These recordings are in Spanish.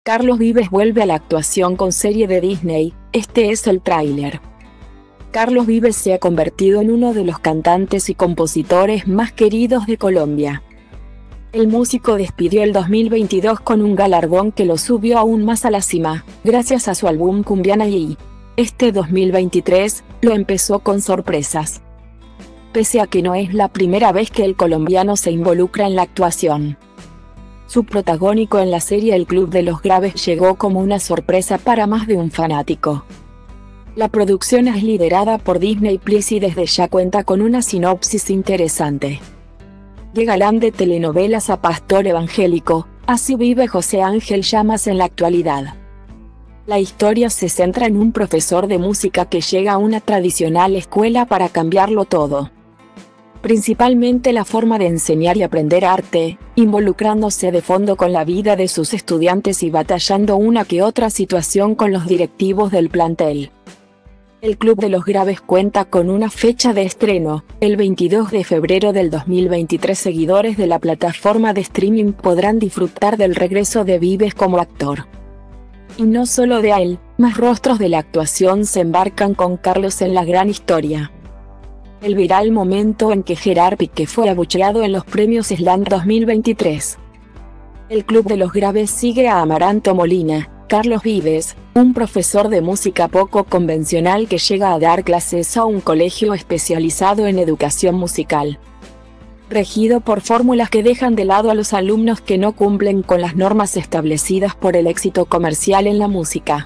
Carlos Vives vuelve a la actuación con serie de Disney. Este es el tráiler. Carlos Vives se ha convertido en uno de los cantantes y compositores más queridos de Colombia. El músico despidió el 2022 con un galardón que lo subió aún más a la cima, gracias a su álbum Cumbiana y este 2023 lo empezó con sorpresas. Pese a que no es la primera vez que el colombiano se involucra en la actuación. Su protagónico en la serie El Club de los Graves llegó como una sorpresa para más de un fanático. La producción es liderada por Disney Plus y desde ya cuenta con una sinopsis interesante. De galán de telenovelas a pastor evangélico, así vive José Ángel Llamas en la actualidad. La historia se centra en un profesor de música que llega a una tradicional escuela para cambiarlo todo. Principalmente la forma de enseñar y aprender arte, involucrándose de fondo con la vida de sus estudiantes y batallando una que otra situación con los directivos del plantel. El Club de los Graves cuenta con una fecha de estreno, el 22 de febrero del 2023. Seguidores de la plataforma de streaming podrán disfrutar del regreso de Vives como actor. Y no solo de él, más rostros de la actuación se embarcan con Carlos en la gran historia. El viral momento en que Gerard Piqué fue abucheado en los premios Slam 2023. El Club de los Graves sigue a Amaranto Molina, Carlos Vives, un profesor de música poco convencional que llega a dar clases a un colegio especializado en educación musical. Regido por fórmulas que dejan de lado a los alumnos que no cumplen con las normas establecidas por el éxito comercial en la música.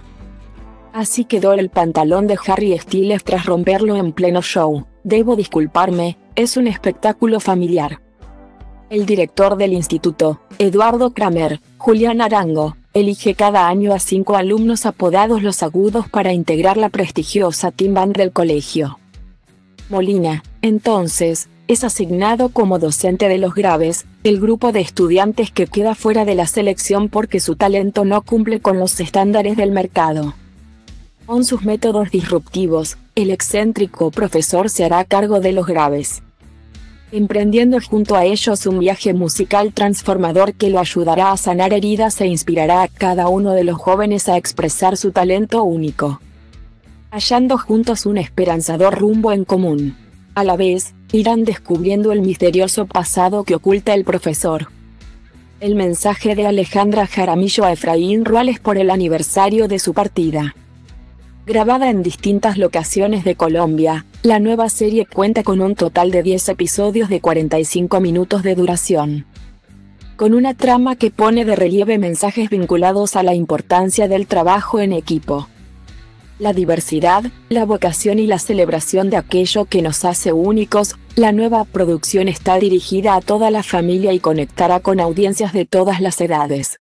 Así quedó el pantalón de Harry Styles tras romperlo en pleno show. Debo disculparme, es un espectáculo familiar. El director del instituto, Eduardo Kramer, Julián Arango, elige cada año a 5 alumnos apodados Los Agudos para integrar la prestigiosa team band del colegio. Molina, entonces, es asignado como docente de Los Graves, el grupo de estudiantes que queda fuera de la selección porque su talento no cumple con los estándares del mercado. Con sus métodos disruptivos, el excéntrico profesor se hará cargo de Los Graves, emprendiendo junto a ellos un viaje musical transformador que lo ayudará a sanar heridas e inspirará a cada uno de los jóvenes a expresar su talento único, hallando juntos un esperanzador rumbo en común. A la vez, irán descubriendo el misterioso pasado que oculta el profesor. El mensaje de Alejandra Jaramillo a Efraín Ruales por el aniversario de su partida. Grabada en distintas locaciones de Colombia, la nueva serie cuenta con un total de 10 episodios de 45 minutos de duración. Con una trama que pone de relieve mensajes vinculados a la importancia del trabajo en equipo, la diversidad, la vocación y la celebración de aquello que nos hace únicos. La nueva producción está dirigida a toda la familia y conectará con audiencias de todas las edades.